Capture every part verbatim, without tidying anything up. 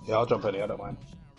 Yeah, I'll jump in here, I don't mind.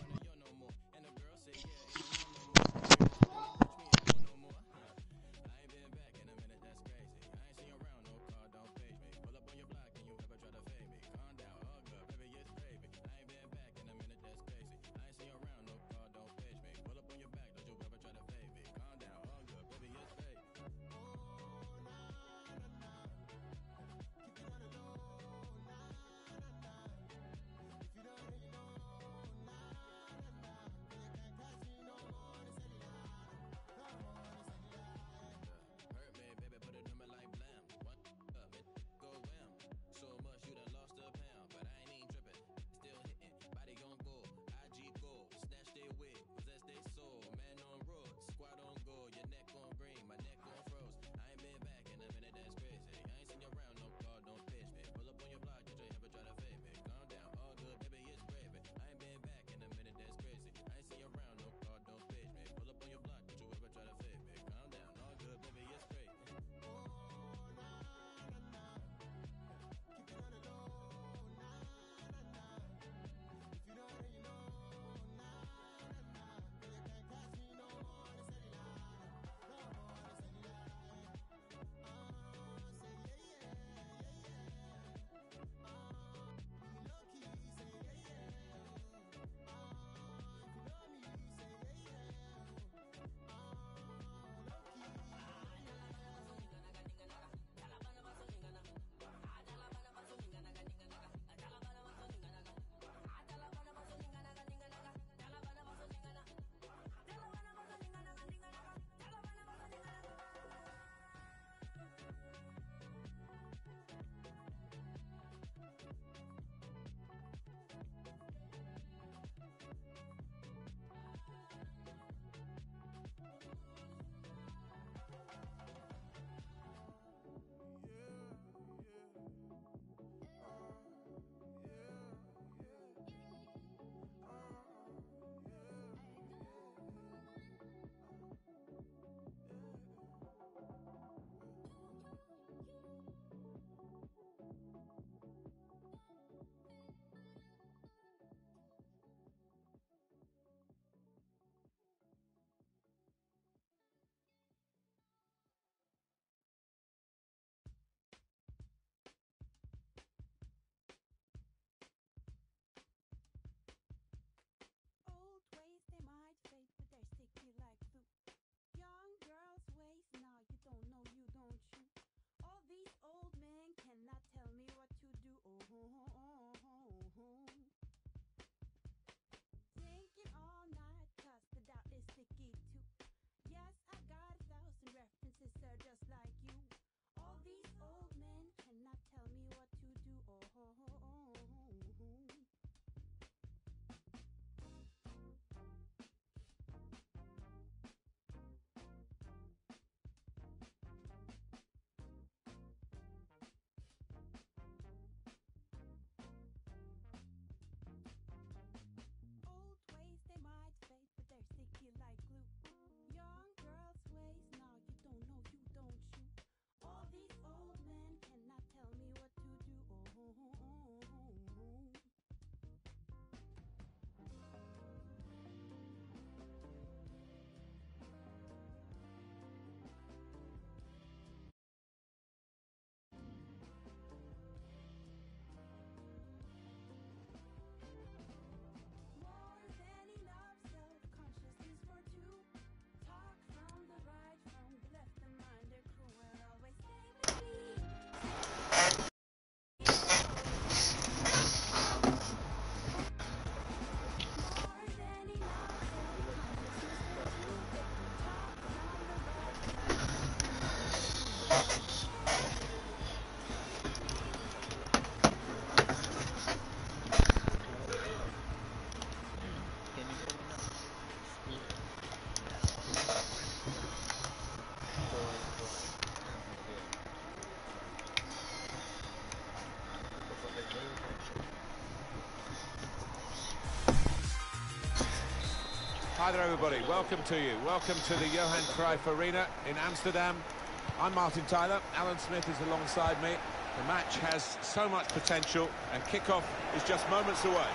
Hi there everybody, welcome to you. Welcome to the Johan Cruyff Arena in Amsterdam. I'm Martin Tyler, Alan Smith is alongside me. The match has so much potential and kick-off is just moments away.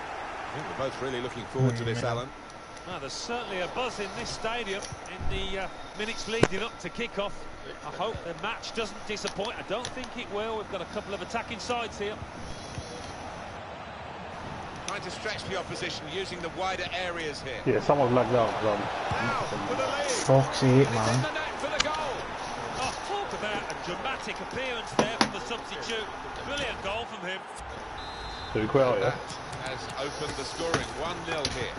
I think we're both really looking forward to this, Alan. Well, there's certainly a buzz in this stadium in the uh, minutes leading up to kick-off. I hope the match doesn't disappoint. I don't think it will. We've got a couple of attacking sides here. Trying to stretch the opposition using the wider areas here. Yeah, someone's lagged out. Now for the lead. Fuck's sake, man. It's in the net for the goal. Oh, talk about a dramatic appearance there from the substitute. Brilliant goal from him. Pretty well, yeah. That has opened the scoring. one nil here.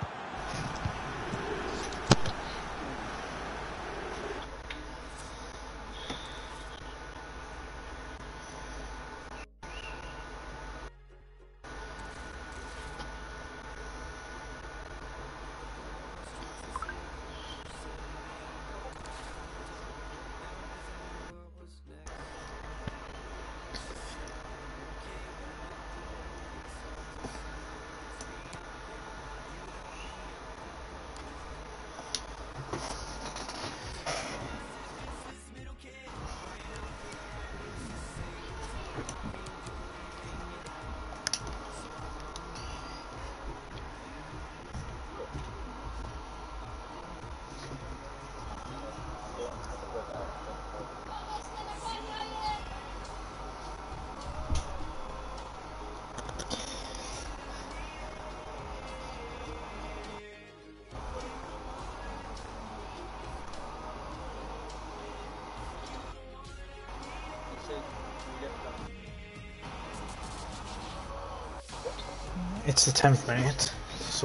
It's the tenth minute, so...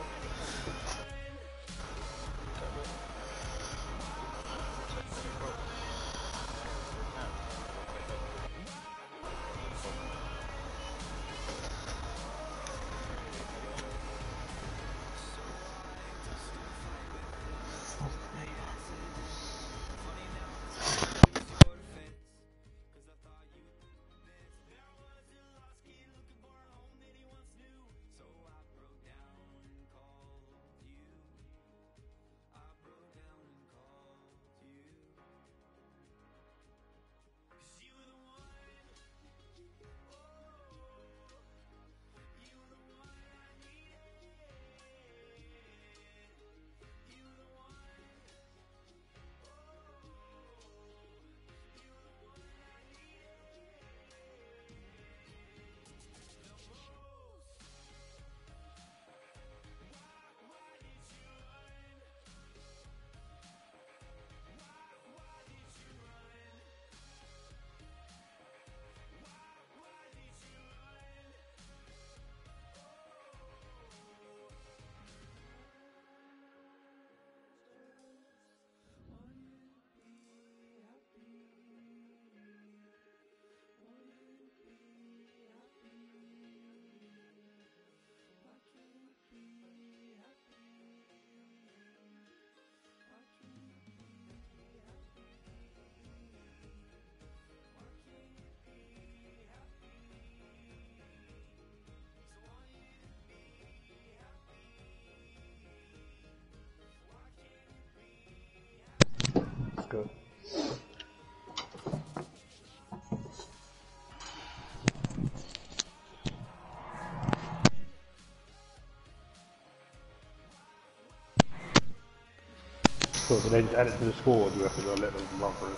Good. So do they just add it to the score, or do we have to go let them run through?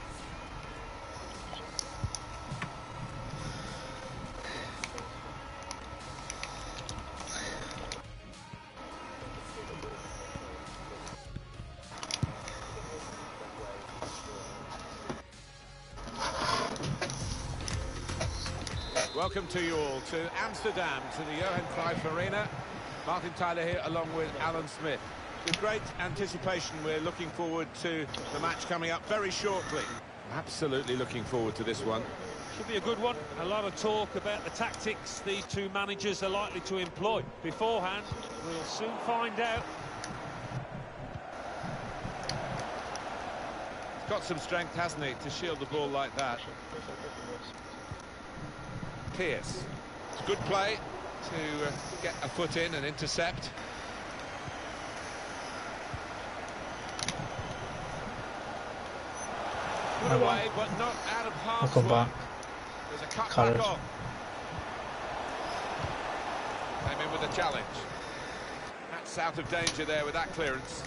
Welcome to you all to Amsterdam, to the Johan Cruyff Arena. Martin Tyler here along with Alan Smith. With great anticipation, we're looking forward to the match coming up very shortly. Absolutely looking forward to this one. Should be a good one. A lot of talk about the tactics these two managers are likely to employ beforehand. We'll soon find out. He's got some strength, hasn't he, to shield the ball like that. Pierce. It's good play to uh, get a foot in and intercept. Put away, but not out of harm's way. There's a cut back on. Maybe in with a challenge. That's out of danger there with that clearance.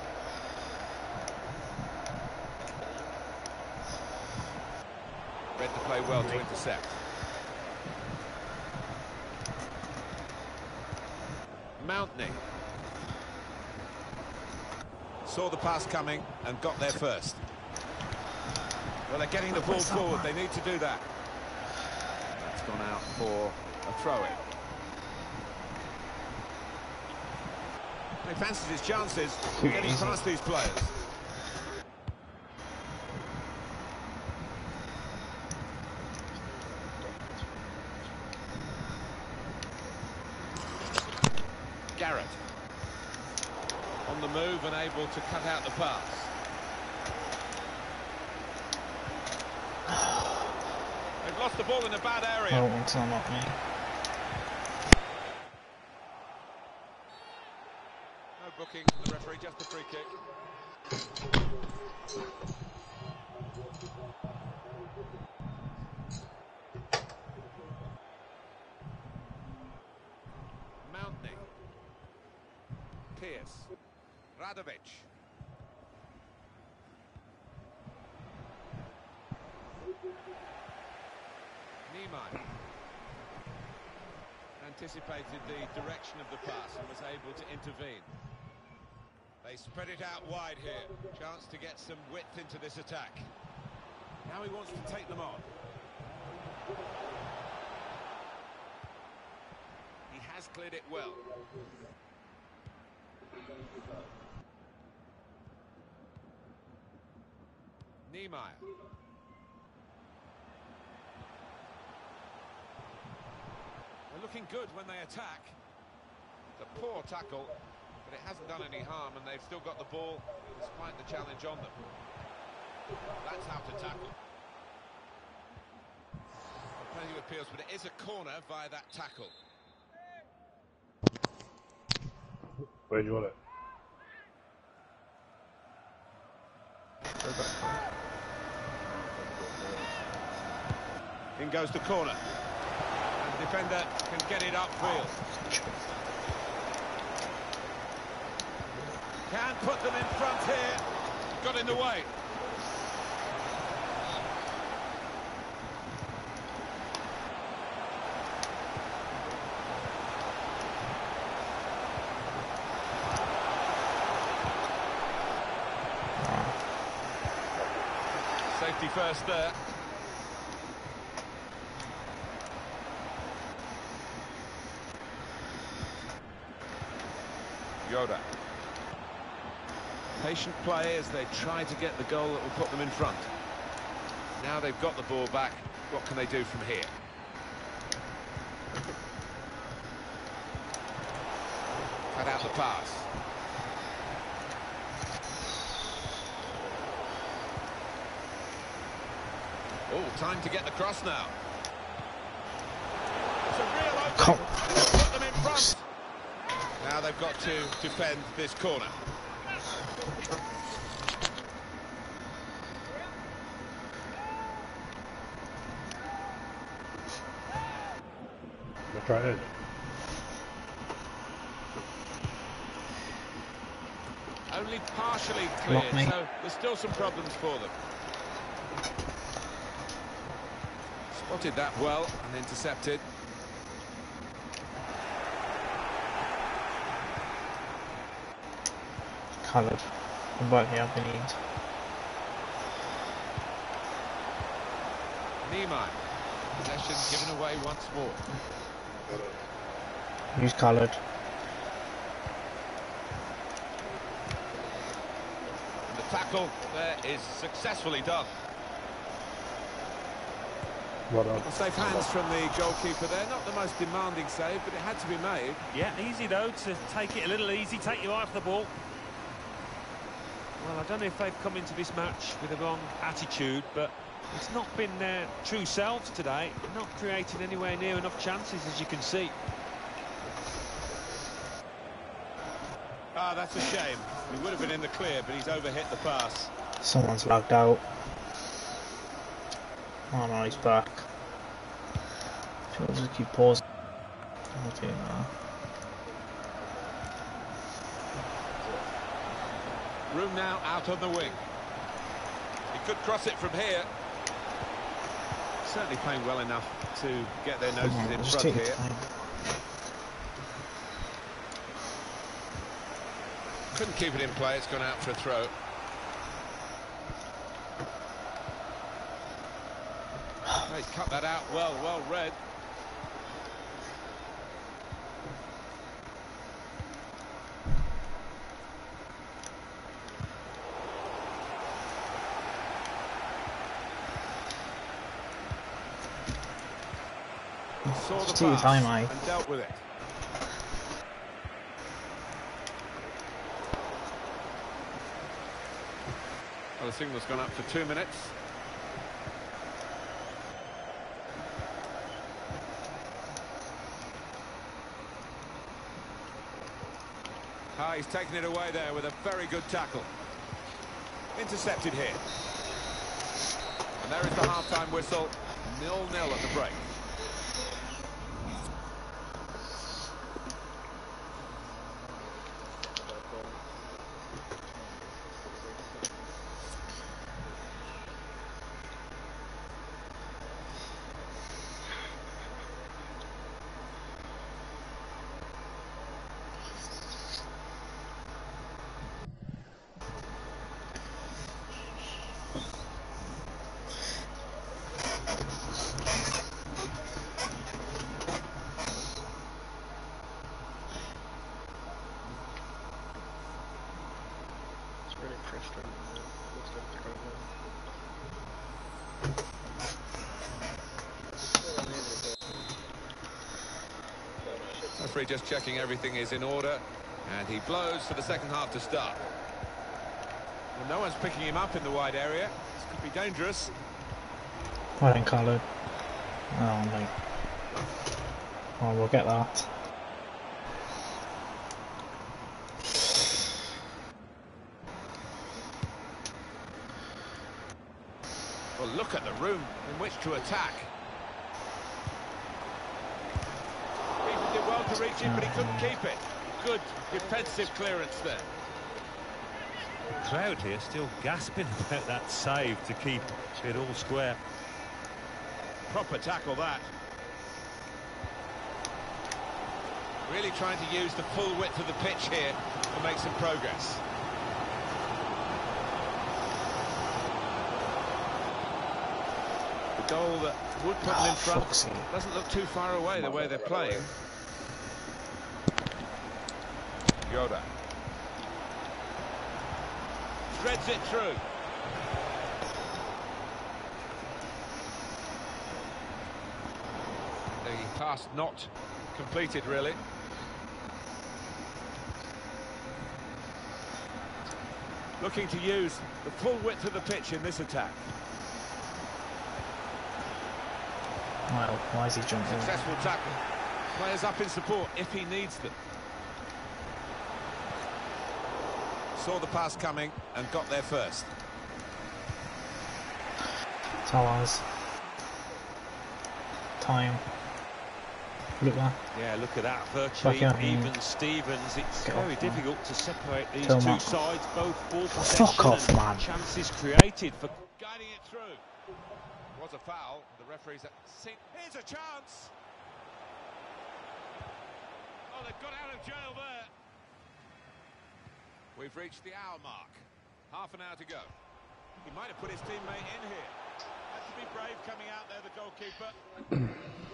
Read the play well to intercept. Mountney saw the pass coming and got there first. Well, they're getting the ball forward. They need to do that. That's gone out for a throw-in. He fancies his chances getting past these players. Garrett on the move and able to cut out the pass. They've lost the ball in a bad area. Oh, it's not me. No booking from the referee, just a free kick. Mountney. Pierce. Radovic. Niemeyer anticipated the direction of the pass and was able to intervene. They spread it out wide here. Chance to get some width into this attack. Now he wants to take them on. He has cleared it well. Niemeyer. They're looking good when they attack. It's a poor tackle, but it hasn't done any harm, and they've still got the ball despite the challenge on them. That's how to tackle. Plenty of appeals, but it is a corner via that tackle. Where do you want it? In goes the corner. And the defender can get it upfield. Can put them in front here. Got in the way. Safety first there. Yoda. Patient play as they try to get the goal that will put them in front. Now they've got the ball back. What can they do from here? Cut out the pass. Oh, time to get the cross now. It's a real opening. Put them in front. Now they've got to defend this corner. Let's try it. Only partially cleared, so there's still some problems for them. Spotted that well and intercepted. Coloured. But yeah, we need. Niemeyer. Possession given away once more. Use coloured. And the tackle there is successfully done. Well done. Well, safe hands from the goalkeeper there. Not the most demanding save, but it had to be made. Yeah, easy though to take it a little easy, take your eye off the ball. Well, I don't know if they've come into this match with the wrong attitude, but it's not been their true selves today. Not creating anywhere near enough chances, as you can see. Ah, that's a shame. He would have been in the clear, but he's overhit the pass. Someone's lagged out. Oh no, he's back. She'll just keep pausing. Okay, now. Room now out on the wing. He could cross it from here. Certainly playing well enough to get their noses on, in just front take here. your time. Couldn't keep it in play, it's gone out for a throw. Oh, he's cut that out well, well read. Saw the Just take your pass time, mate. and dealt with it. Well, the signal's gone up for two minutes. Ah, he's taken it away there with a very good tackle. Intercepted here. And there is the half-time whistle. nil nil at the break. Referee just checking everything is in order, and he blows for the second half to start. Well, no one's picking him up in the wide area. This could be dangerous. Well then, Carlo. Oh, mate. Oh, we'll get that. Well, look at the room in which to attack. He did well to reach it, but he couldn't keep it. Good defensive clearance there. The crowd here still gasping about that save to keep it all square. Proper tackle that. Really trying to use the full width of the pitch here to make some progress. The goal that would put them in front Foxy. doesn't look too far away the way they're playing. Yoda. Threads it through. The pass not completed, really. Looking to use the full width of the pitch in this attack. Well, why is he jumping? Successful tackle. Players up in support if he needs them. Saw the pass coming and got there first. Towers. Time. Look at that. Yeah, look at that. Virtually Back out, even man. Stevens. It's Get very off, man. difficult to separate these Tell two Matt. sides, both for possession Fuck off, and man. chances created for Guiding it through. Was a foul. The referee's at... Here's a chance. Oh, they've got out of jail there. We've reached the hour mark. Half an hour to go. He might have put his teammate in here. Had to be brave coming out there, the goalkeeper.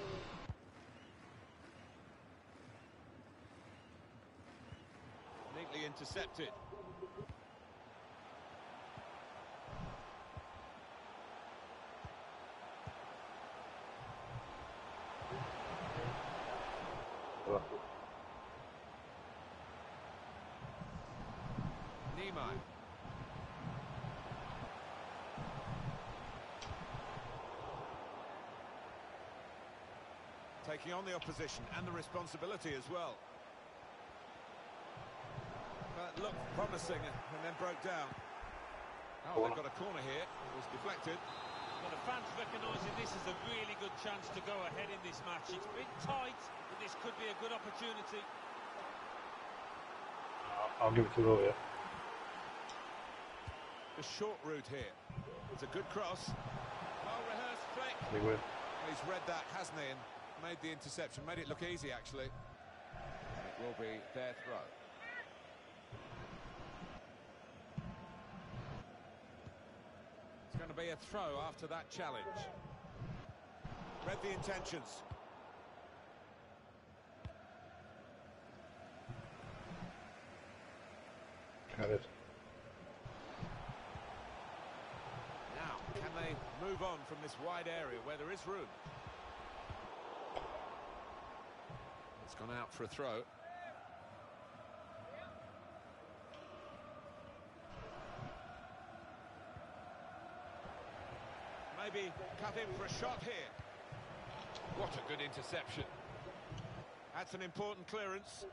Neatly intercepted. Niemeyer. Taking on the opposition and the responsibility as well. But looked promising and then broke down. Oh, they've got a corner here. It was deflected. Well, the fans recognising this is a really good chance to go ahead in this match. It's been tight, but this could be a good opportunity. I'll give it to Will, yeah. the short route here. It's a good cross. Well-rehearsed flick. Big win. He's read that, hasn't he, and made the interception. Made it look easy, actually. It will be their throw. It's going to be a throw after that challenge. Read the intentions. Had it. Now, can they move on from this wide area where there is room? It's gone out for a throw. Maybe cut in for a shot here. What a good interception. That's an important clearance.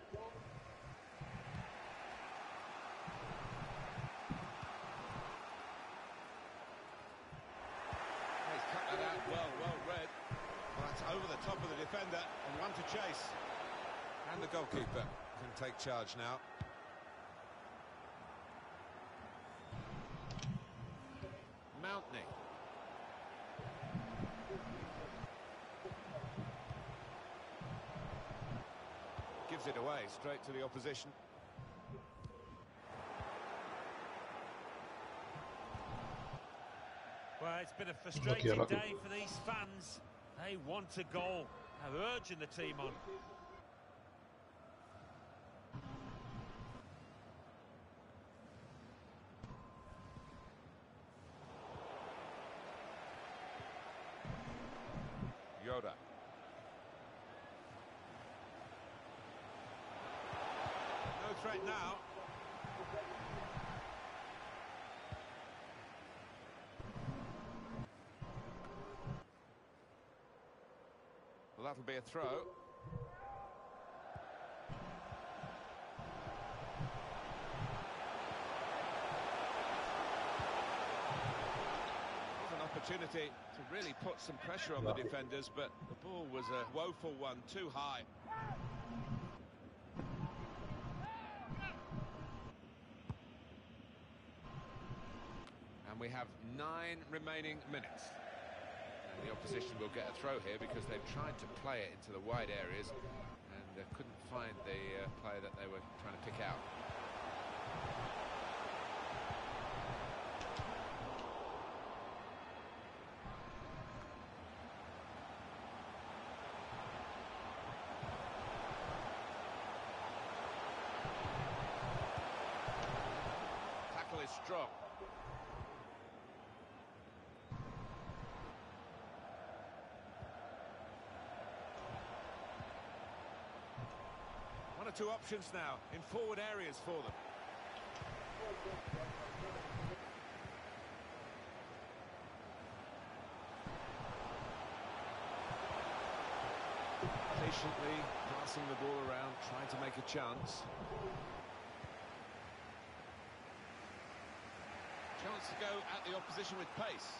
He's cut that out well, well read. Well, that's over the top of the defender and one to chase. And the goalkeeper can take charge now. Mountney. Gives it away straight to the opposition. Well, it's been a frustrating lucky, lucky. day for these fans. They want a goal. They're urging the team on. Yoda. No threat now. Well, that'll be a throw. There's an opportunity to really put some pressure on the defenders, but the ball was a woeful one, too high. And we have nine remaining minutes. And the opposition will get a throw here because they've tried to play it into the wide areas and uh, couldn't find the uh, player that they were trying to pick out. Tackle is strong. One or two options now in forward areas for them. Patiently passing the ball around, trying to make a chance. Chance to go at the opposition with pace.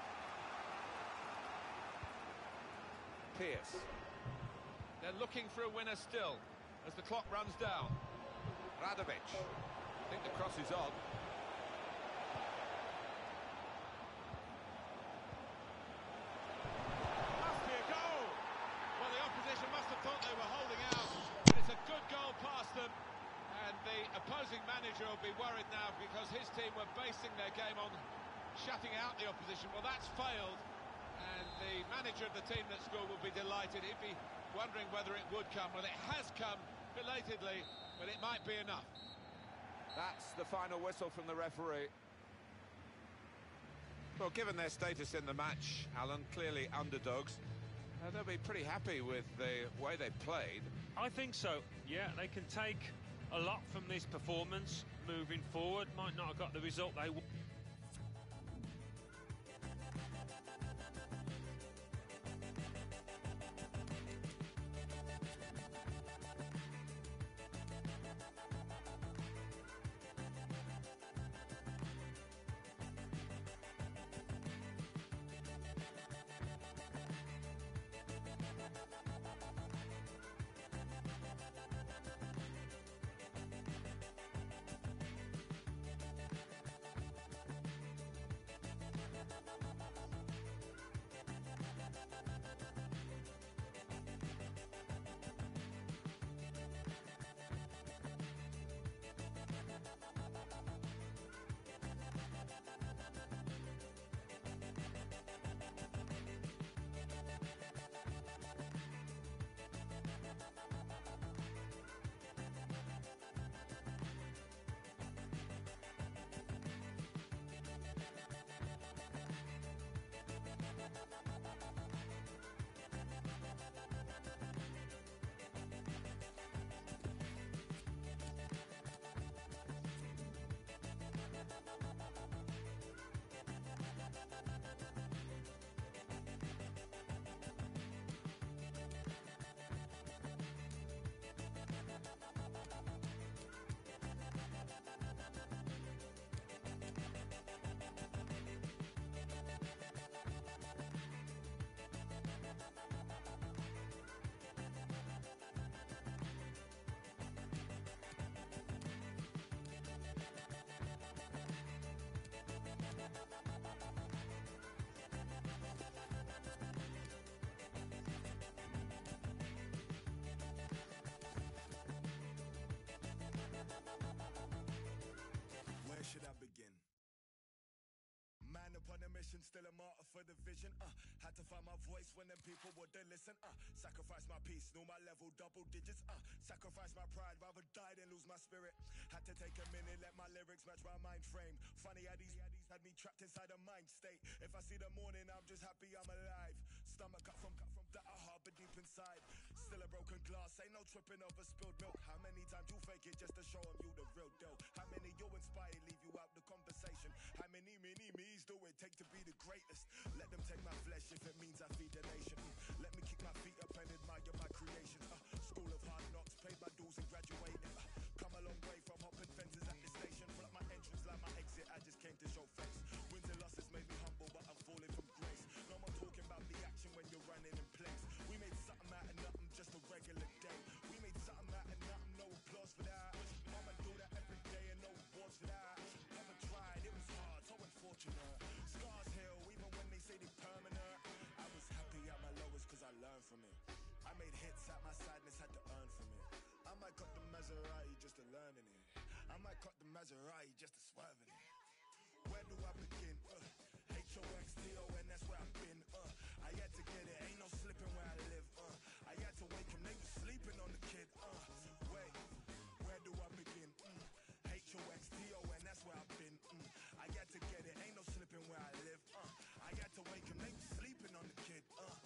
Pierce. They're looking for a winner still as the clock runs down. Radovic. I think the cross is on. Must be a goal. Well, the opposition must have thought they were holding out, but it's a good goal past them. And the opposing manager will be worried now because his team were basing their game on shutting out the opposition. Well, that's failed. And the manager of the team that scored will be delighted. He'd be wondering whether it would come. Well, it has come belatedly, but it might be enough. That's the final whistle from the referee. Well, given their status in the match, Alan, clearly underdogs, uh, they'll be pretty happy with the way they played. I think so. Yeah, they can take a lot from this performance moving forward. Might not have got the result they wanted. On a mission, still a martyr for the vision. Uh, had to find my voice when them people wouldn't listen. Uh, sacrifice my peace, knew my level, double digits. Uh, sacrifice my pride, rather die than lose my spirit. Had to take a minute, let my lyrics match my mind frame. Funny how these had me trapped inside a mind state. If I see the morning, I'm just happy I'm alive. Stomach cut from cut from that I harbor deep inside. Still a broken glass, ain't no tripping over spilled milk. How many times you fake it just to show them you the real deal? How many you inspire, leave you out the conversation? How many mini me's do it take to be the greatest? Let them take my flesh if it means I feed the nation. Mm. Let me kick my feet up and admire my creations. Uh, school of hard knocks, paid my dues and graduated. Uh, come a long way from hopping fences at the station. Pull up my entrance like my exit, I just came to show face. Wins and losses made me humble, but I'm falling from grace. No more talking about the action when you're running in place. We made something out of nothing, just a regular day. We made something out of nothing, no applause for that. Mama do that every day and no awards for that. Never tried, it was hard, so unfortunate. Scars heal, even when they say they permanent. I was happy at my lowest cause I learned from it. I made hits at my sadness, had to earn from it. I might cut the Maserati just to learn in it. I might cut the Maserati just to swerve in it. Where do I begin? Uh, H O X T O N, that's where I've been. Uh, I had to get it, ain't no slipping where I live. Uh, I had to wake him, they was sleeping on the kid. Uh, wait, where do I begin? Mm. H O X T O N, that's where I've been. Mm. I had to get it, ain't no slipping where I live. Uh, I had to wake him, they was sleeping on the kid. Uh.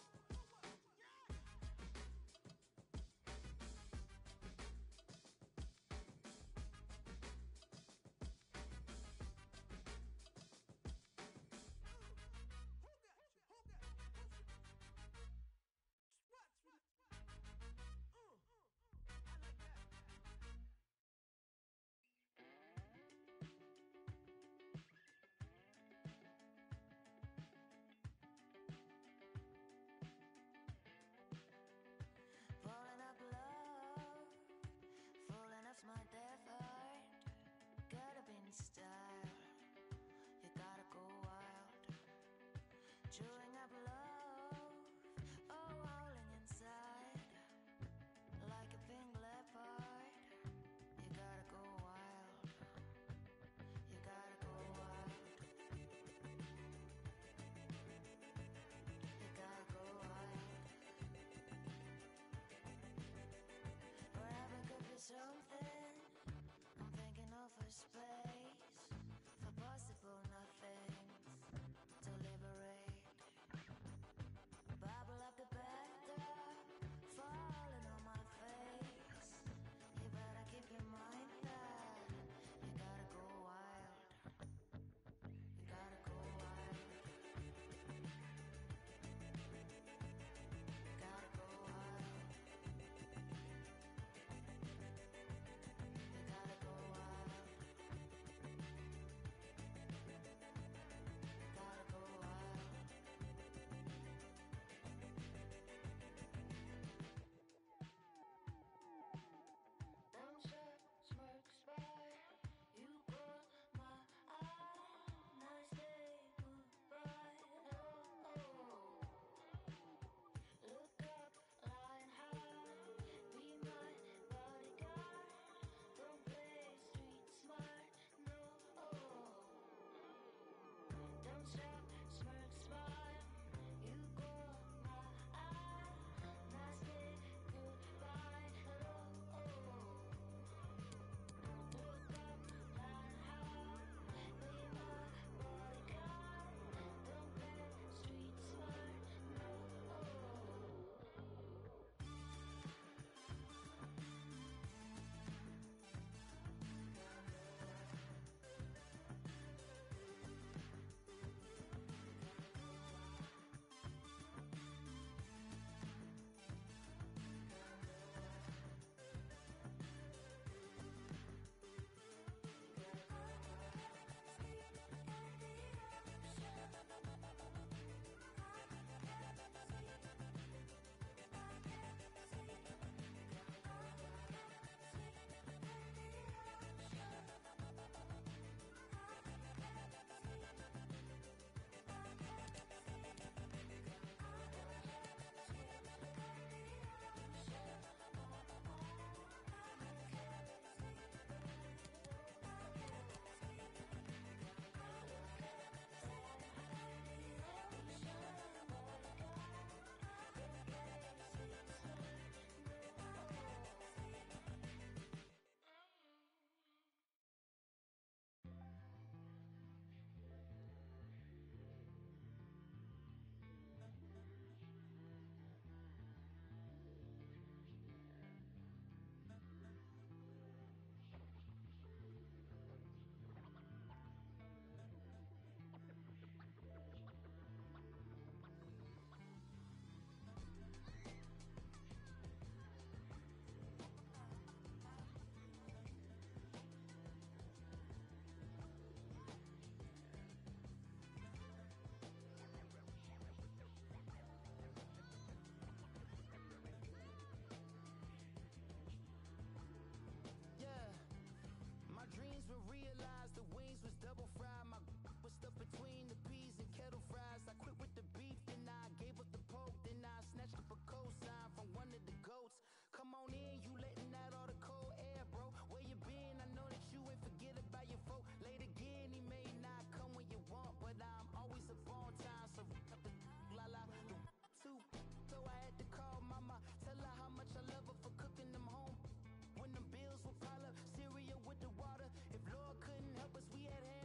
lies, the wings was double fried. My was stuff between the peas and kettle fries. I quit with the beef, then I gave up the poke. Then I snatched up a cosign from one of the goats. Come on in, you letting out all the cold air, bro. Where you been? I know that you ain't forget about your folk. Late again, he may not come when you want, but I'm always up on time. So up the la la the two. So I had to call mama, tell her how much I love her for cooking them home. When them bills would pile up, cereal with the water. If Lord couldn't help us, we had hands.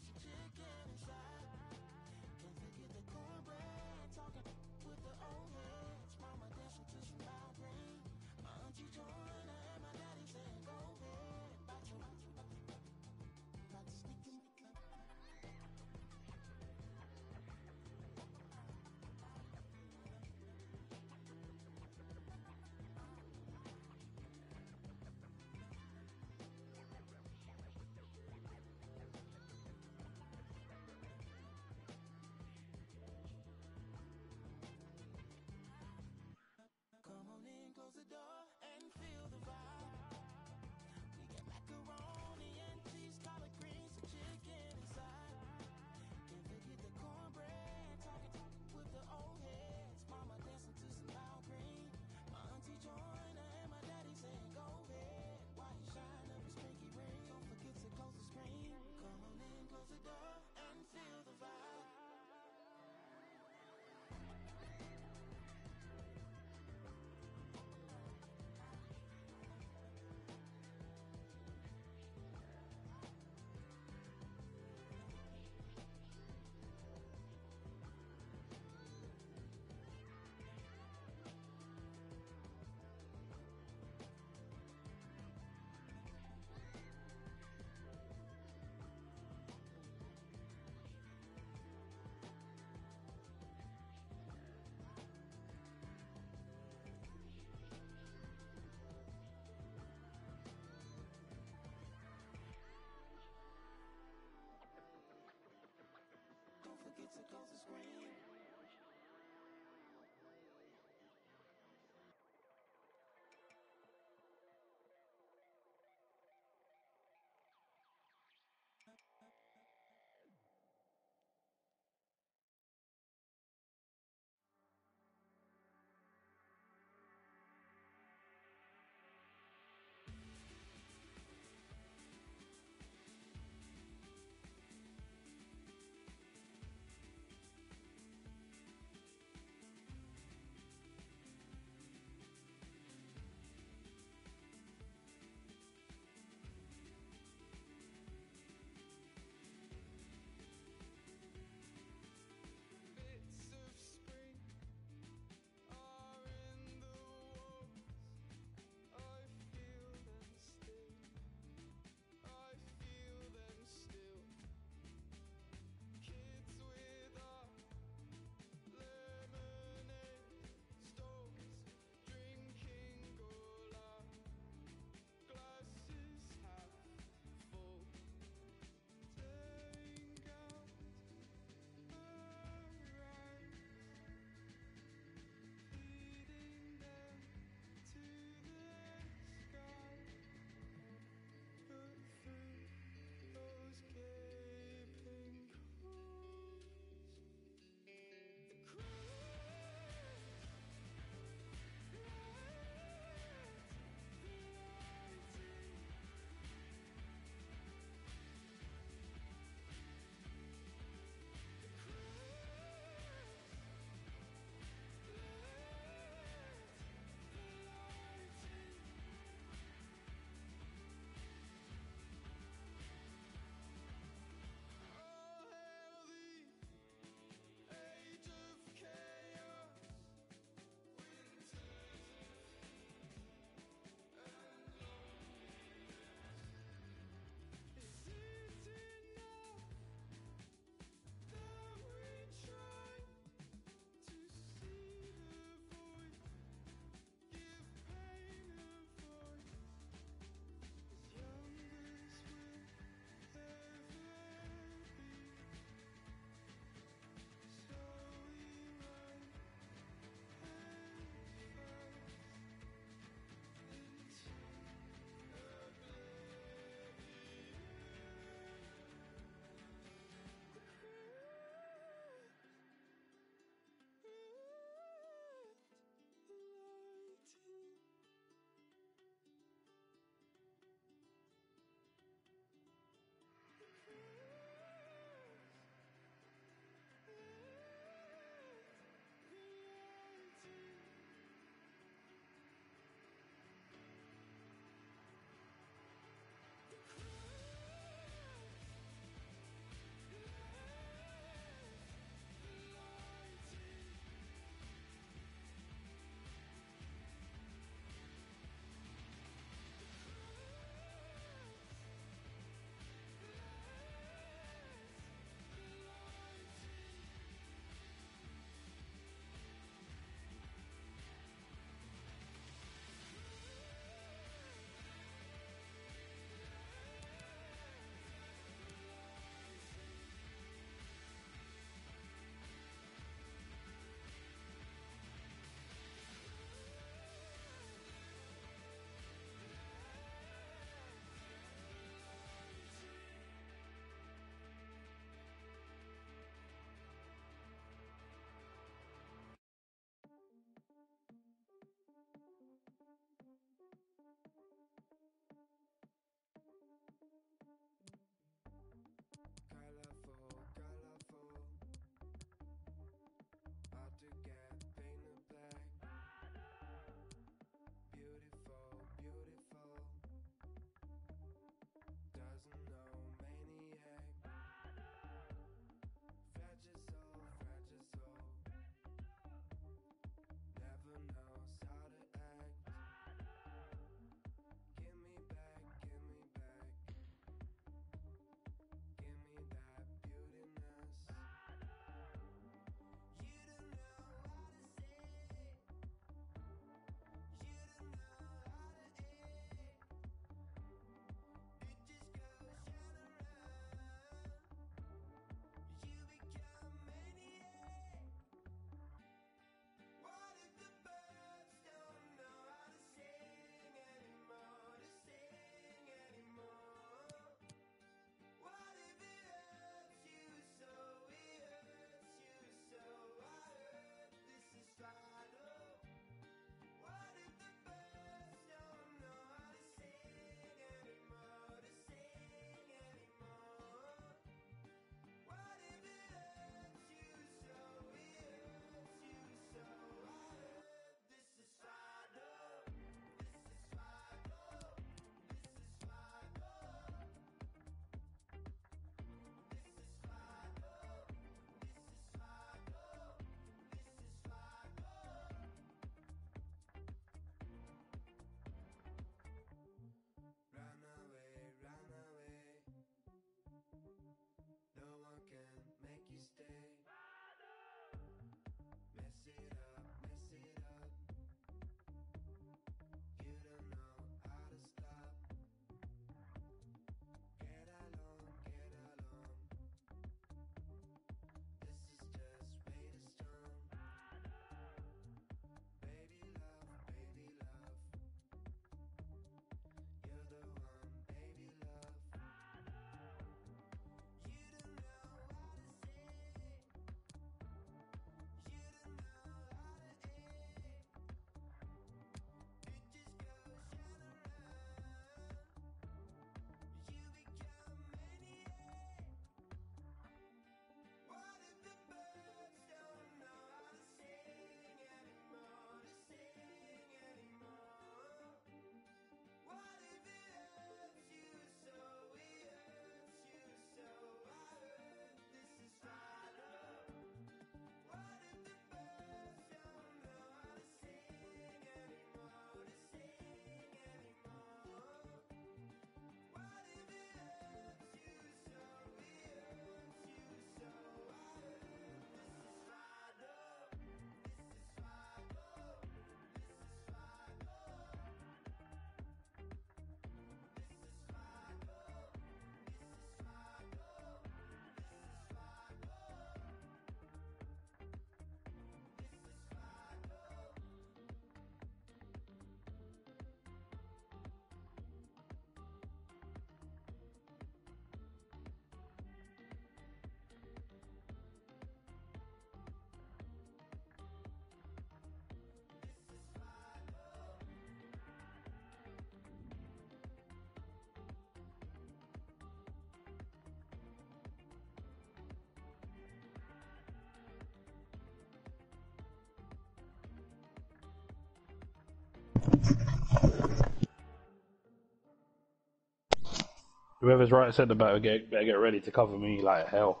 Whoever's right centre back better get, better get ready to cover me like hell.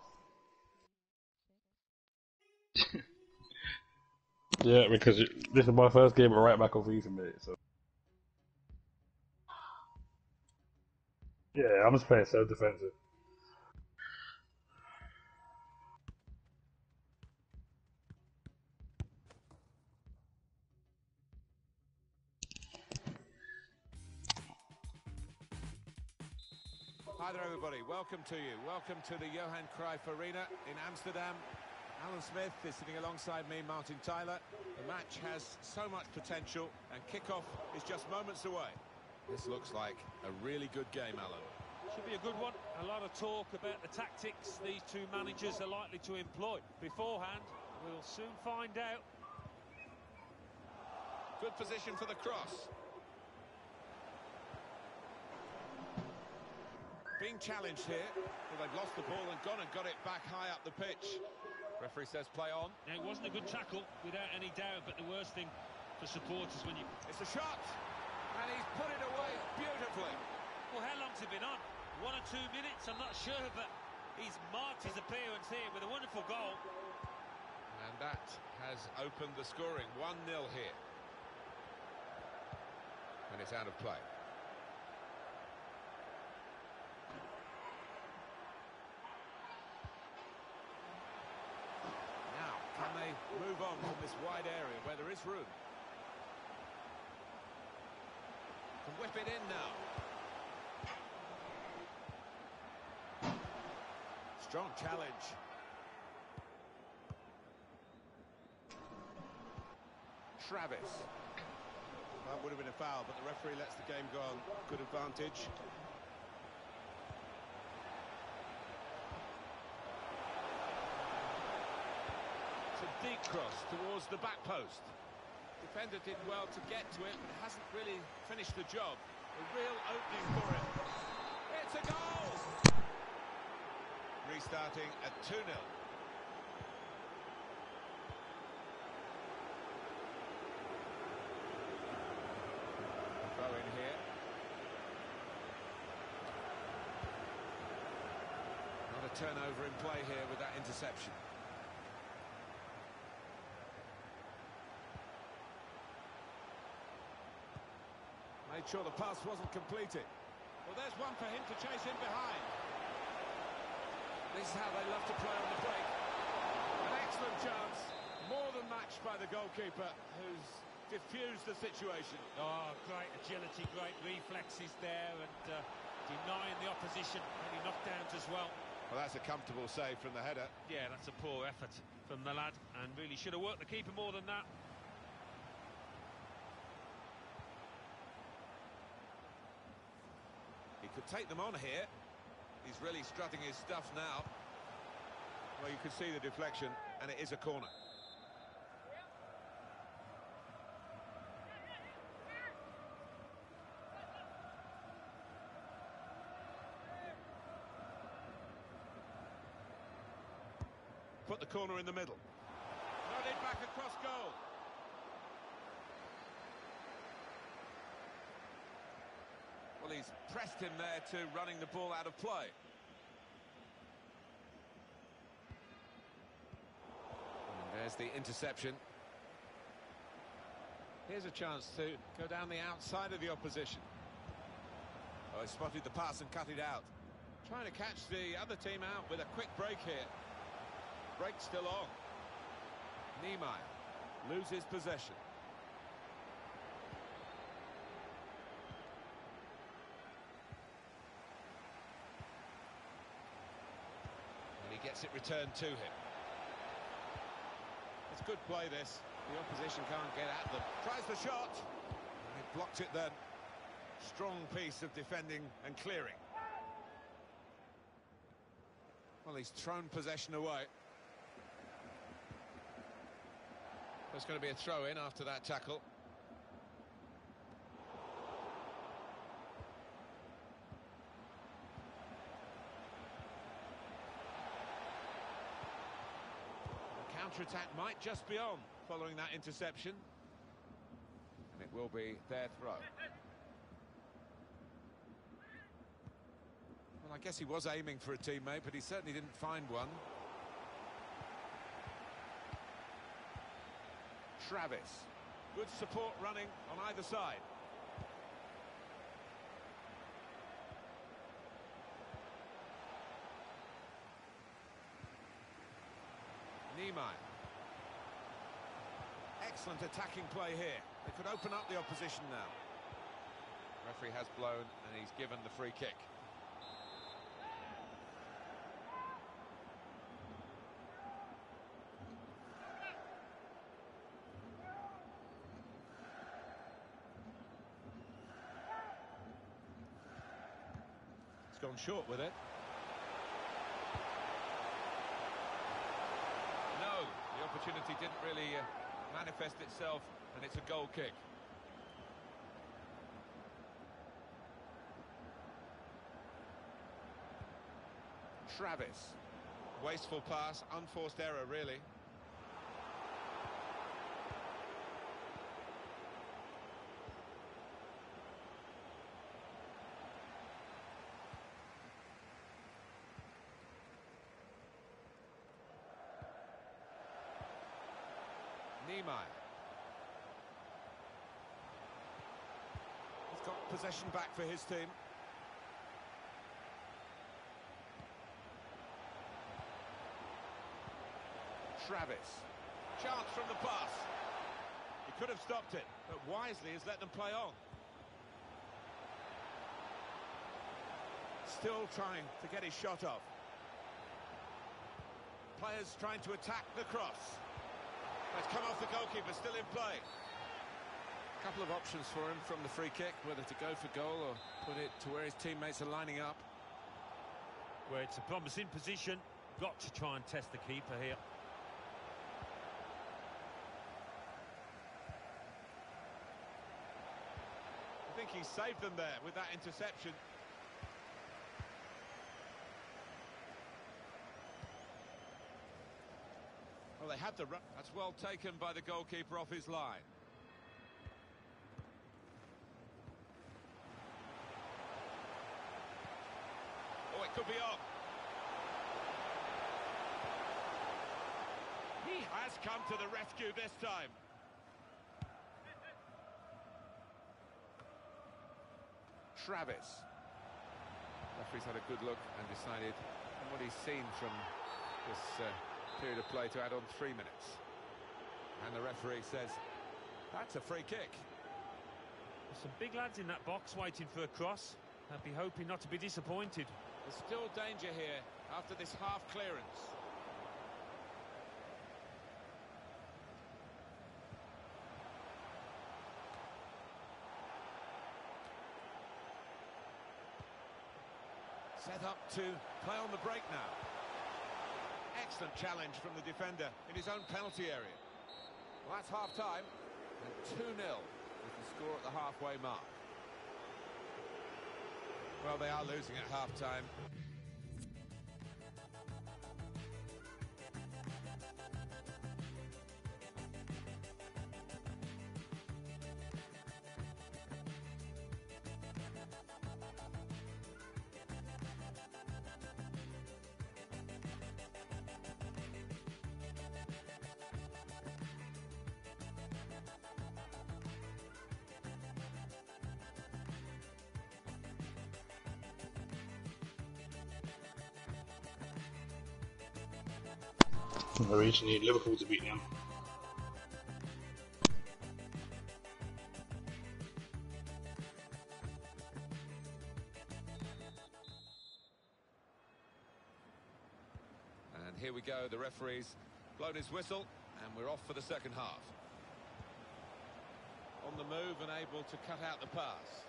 Yeah, because it, this is my first game at right back on FIFA, mate. So yeah, I'm just playing so defensive. Hi there, everybody. Welcome to you. Welcome to the Johan Cruyff Arena in Amsterdam. Alan Smith is sitting alongside me, Martin Tyler. The match has so much potential, and kickoff is just moments away. This looks like a really good game, Alan. Should be a good one. A lot of talk about the tactics these two managers are likely to employ. Beforehand, we'll soon find out. Good position for the cross. Being challenged here. Well, they've lost the ball and gone and got it back high up the pitch. Referee says play on. Now, it wasn't a good tackle, without any doubt, but the worst thing for supporters when you... It's a shot, and he's put it away beautifully. Well, how long's it been on? One or two minutes, I'm not sure, but he's marked his appearance here with a wonderful goal. And that has opened the scoring. one nil here. And it's out of play. Now, can they move on from this wide area where there is room? Can whip it in now. Strong challenge. Travis. That would have been a foul, but the referee lets the game go on. Good advantage. It's a deep cross towards the back post. Defender did well to get to it, but hasn't really finished the job. A real opening for it. It's a goal! Restarting at two nil. Throw in here. Not a turnover in play here with that interception. Made sure the pass wasn't completed. Well, there's one for him to chase in behind. This is how they love to play on the break. An excellent chance, more than matched by the goalkeeper, who's diffused the situation. Oh, great agility, great reflexes there, and uh, denying the opposition any knockdowns as well. Well, that's a comfortable save from the header. Yeah, that's a poor effort from the lad, and really should have worked the keeper more than that. He could take them on here. He's really strutting his stuff now. Well, you can see the deflection, and it is a corner. Put the corner in the middle. Nodded back across goal. Well, he's pressed him there to running the ball out of play. And there's the interception. Here's a chance to go down the outside of the opposition. Oh, he spotted the pass and cut it out. Trying to catch the other team out with a quick break here. Break still on. Niemeyer loses possession. And he gets it returned to him. It's good play, this. The opposition can't get at them. Tries the shot. And he blocked it then. Strong piece of defending and clearing. Well, he's thrown possession away. There's going to be a throw-in after that tackle. The counter-attack might just be on following that interception. And it will be their throw. Well, I guess he was aiming for a teammate, but he certainly didn't find one. Travis. Good support running on either side. Niemeyer. Excellent attacking play here. They could open up the opposition now. Referee has blown and he's given the free kick. It's gone short with it. No, the opportunity didn't really uh, manifest itself, and it's a goal kick. Travis. Wasteful pass, unforced error, really. Niemeyer. He's got possession back for his team. Travis. Chance from the pass. He could have stopped it, but wisely has let them play on. Still trying to get his shot off. Players trying to attack the cross. It's come off the goalkeeper, still in play. A couple of options for him from the free kick, whether to go for goal or put it to where his teammates are lining up. Where it's a promising position, got to try and test the keeper here. I think he saved them there with that interception. Well, they had the run. That's well taken by the goalkeeper off his line. Oh, it could be on. He has come to the rescue this time. Travis. Referee's had a good look and decided on what he's seen from this uh, period of play to add on three minutes. And the referee says that's a free kick. There's some big lads in that box waiting for a cross. I'd be hoping not to be disappointed. There's still danger here after this half clearance. Set up to play on the break now. Excellent challenge from the defender in his own penalty area. Well, that's half-time, and two nil with the score at the halfway mark. Well, they are losing at half-time. I really just need Liverpool to beat them. And here we go, the referee's blown his whistle, and we're off for the second half. On the move and able to cut out the pass.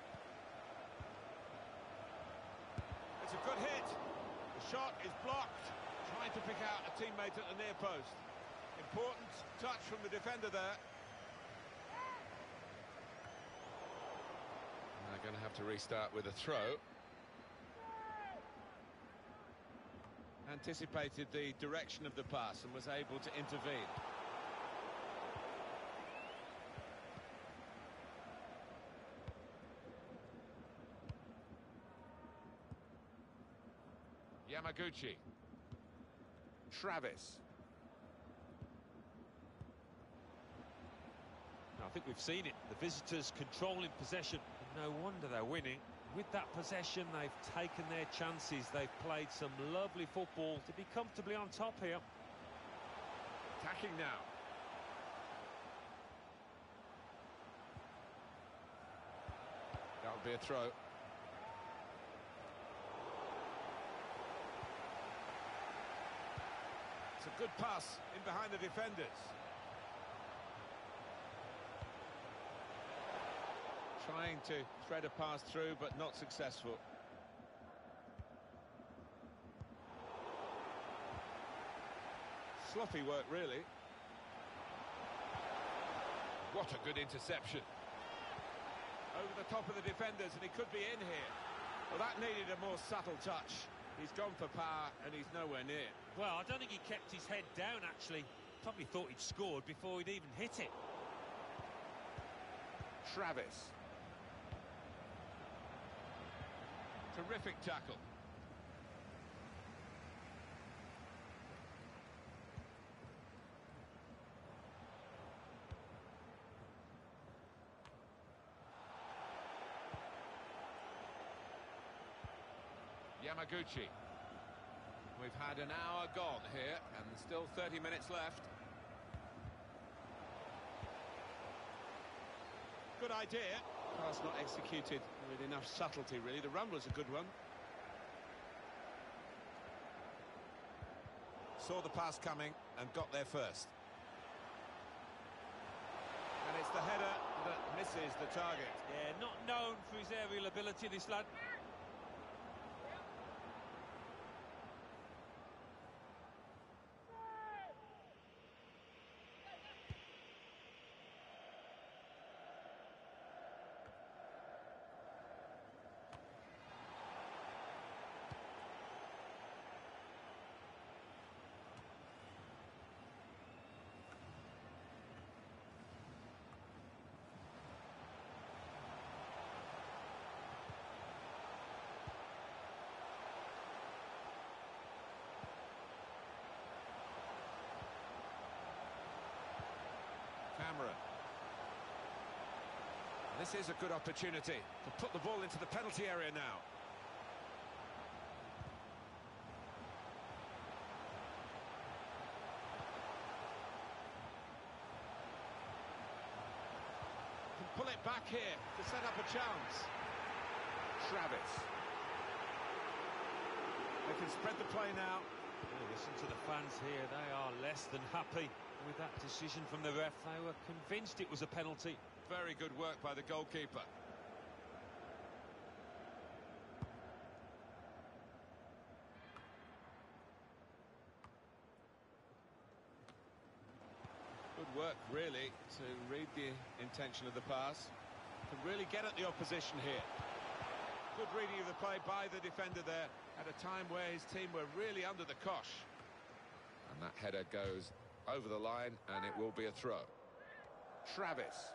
It's a good hit. The shot is blocked. Trying to pick out a teammate at the near post. Important touch from the defender there. And they're going to have to restart with a throw. Anticipated the direction of the pass and was able to intervene. Yamaguchi. Travis. I think we've seen it. The visitors controlling possession. No wonder they're winning. With that possession, they've taken their chances. They've played some lovely football to be comfortably on top here. Attacking now. That would be a throw. It's a good pass in behind the defenders. Trying to thread a pass through, but not successful. Sloppy work, really. What a good interception. Over the top of the defenders, and he could be in here. Well, that needed a more subtle touch. He's gone for power, and he's nowhere near. Well, I don't think he kept his head down, actually. Probably thought he'd scored before he'd even hit it. Travis. Terrific tackle. Yamaguchi. We've had an hour gone here and still thirty minutes left. Good idea. Pass not executed with enough subtlety, really. The run was a good one. Saw the pass coming and got there first. And it's the header that misses the target. Yeah, not known for his aerial ability, this lad. Cameron. This is a good opportunity to put the ball into the penalty area now. Can pull it back here to set up a chance. Travis. They can spread the play now. Oh, listen to the fans here. They are less than happy with that decision from the ref. They were convinced it was a penalty. Very good work by the goalkeeper. Good work, really, to read the intention of the pass. Can really get at the opposition here. Good reading of the play by the defender there at a time where his team were really under the cosh. And that header goes over the line, and it will be a throw. Travis.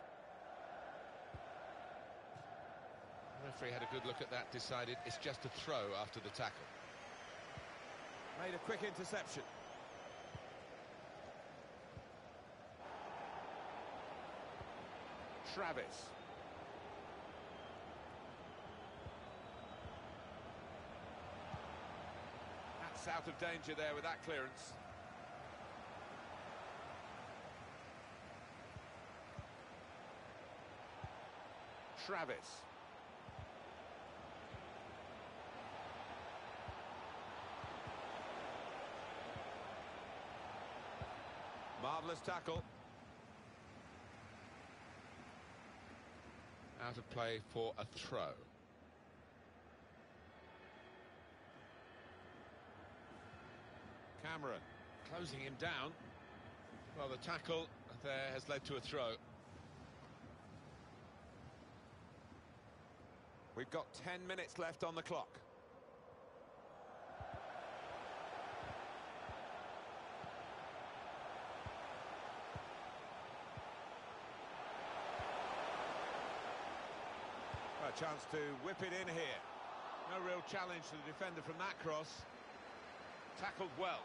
The referee had a good look at that, decided it's just a throw after the tackle. Made a quick interception. Travis. That's out of danger there with that clearance. Travis. Marvellous tackle. Out of play for a throw. Cameron closing him down. Well, the tackle there has led to a throw. We've got ten minutes left on the clock. A chance to whip it in here. No real challenge to the defender from that cross. Tackled well.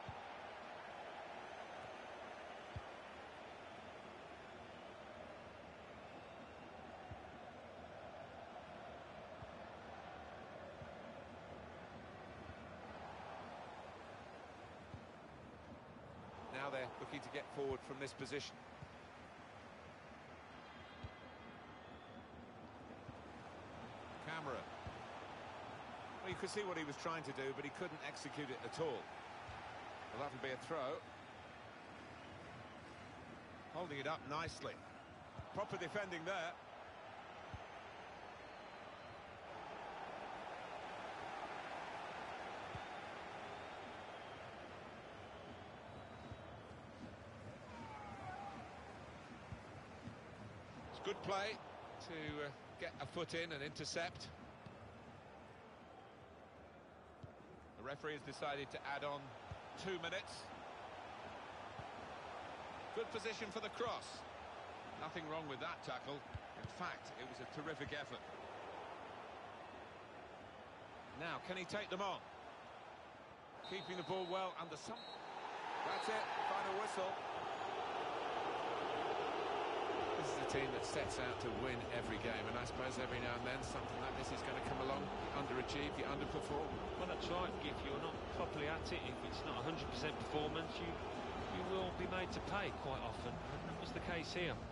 Now they're looking to get forward from this position. Camera. Well, you could see what he was trying to do, but he couldn't execute it at all. Well, that'll be a throw. Holding it up nicely. Proper defending there. It's good play to uh, get a foot in and intercept. The referee has decided to add on two minutes. Good position for the cross. Nothing wrong with that tackle. In fact, it was a terrific effort. Now, can he take them on? Keeping the ball well under some... That's it, final whistle. This is a team that sets out to win every game, and I suppose every now and then something like this is going to come along. You underachieve, you underperform. Well, that's right. If you're not properly at it, if it's not one hundred percent performance, you you will be made to pay quite often, and that was the case here.